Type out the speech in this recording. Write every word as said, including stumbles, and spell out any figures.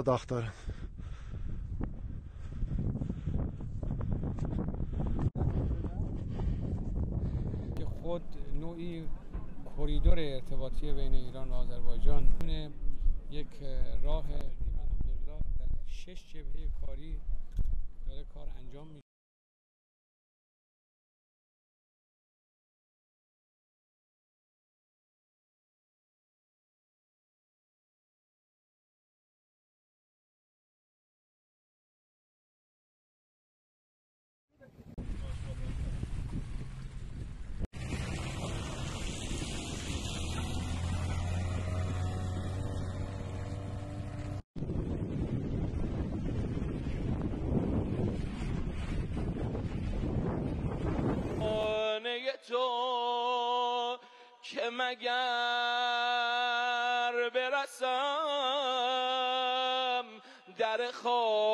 داغ داره. که خود نوعی کریدور ارتباطی بین ایران و آذربایجان، یک راه الحمدلله در شش جبهه کاری داره کار انجام میشه. تو که مگر برسم در خواب